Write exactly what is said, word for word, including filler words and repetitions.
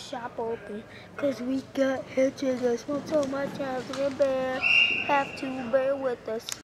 shop open because we got hitches. I smoke so much after the bear. Have to bear with us.